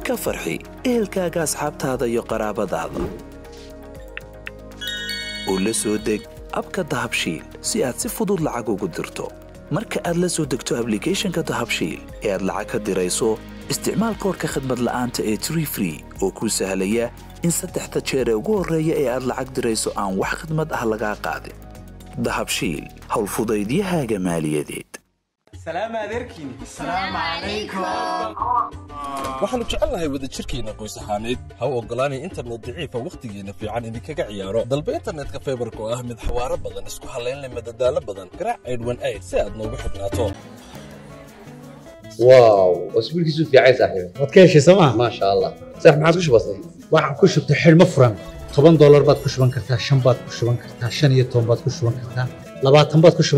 ka farxi ehelkaaga asxaabtaada iyo qaraabadaada oo la soo deg abka dahabshiil si aad si fudud lacag ugu dirto marka aad la soo degto applicationka dahabshiil ee aad lacag ka dirayso isticmaal koodhka khidmad la'aanta ee Tree Free oo kuu sahlaya in saddexda jeer ee ugu horreeya ee aad lacag dirayso aan wax khidmad ah lagaa qaadin dahabshiil hawl fudaydiyahaaga maaliyadeed سلام عليكم السلام عليكم waxaanu jecelnahay wada jirkeena qoys ahaaneed ha u ogolaanay internet daciifa waqtigeena fiican idinkaga ciyaaro dalba internetka fiberka oo ah mid xawaaro badan isku halayn leh madadaalo badan garaac aydwan ayd si aad noogu xidhnaato واو اسبوعك في عايز صاحبي waad ka heshay sooma ما شاء الله صح ما عاد كش بسيط waxaan ku shubtay xilmo furan $10 baad ku shuban kartaa 5 baad ku shuban kartaa 15 baad ku shuban kartaa 20 baad ku shuban